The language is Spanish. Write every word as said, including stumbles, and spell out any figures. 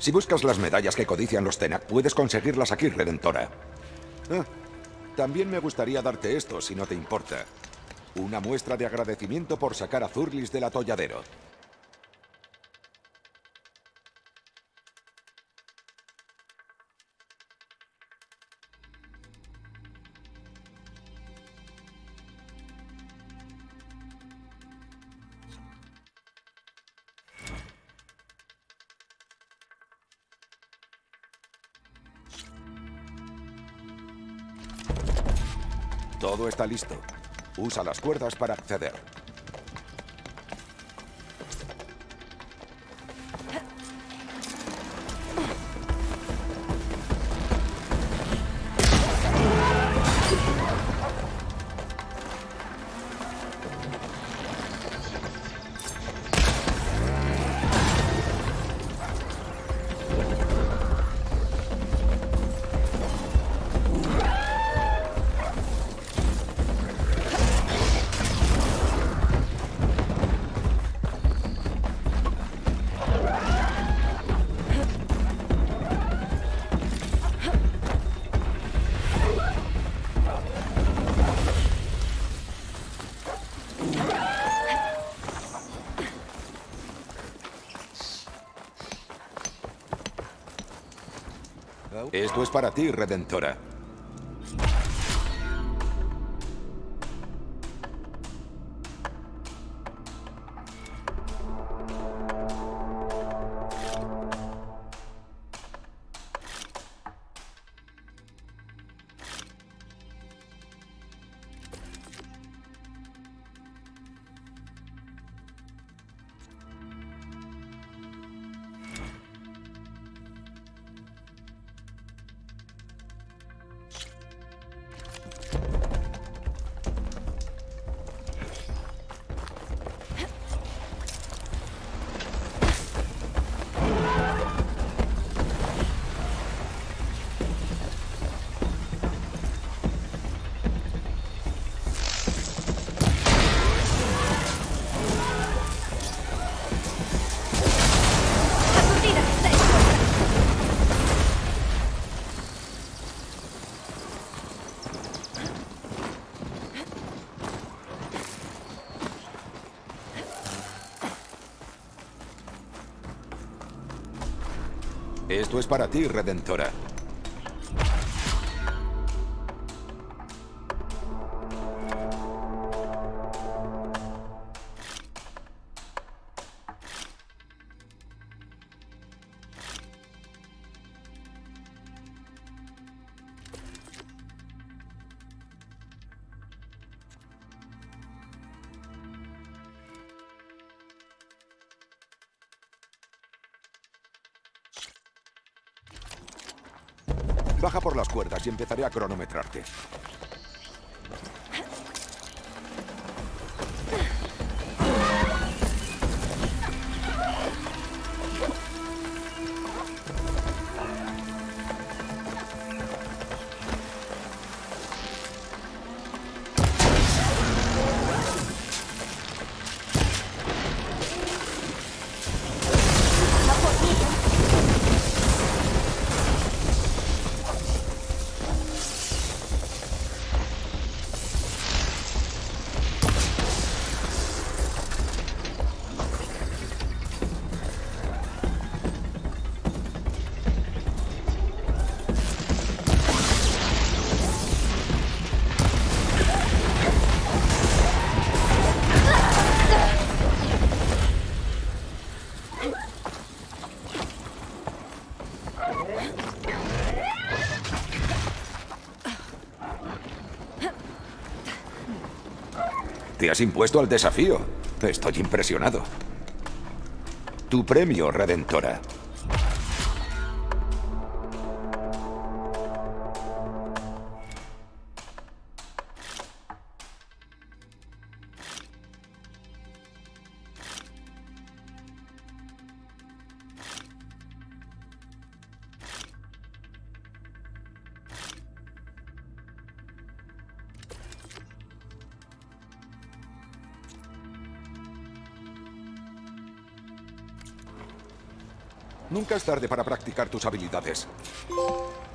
Si buscas las medallas que codician los Tenak, puedes conseguirlas aquí, Redentora. Ah, también me gustaría darte esto, si no te importa. Una muestra de agradecimiento por sacar a Zurlis del atolladero. Todo está listo. Usa las cuerdas para acceder. Esto es para ti, Redentora. Esto es para ti, Redentora. Baja por las cuerdas y empezaré a cronometrarte. Te has impuesto al desafío. Estoy impresionado. Tu premio, Redentora. Nunca es tarde para practicar tus habilidades.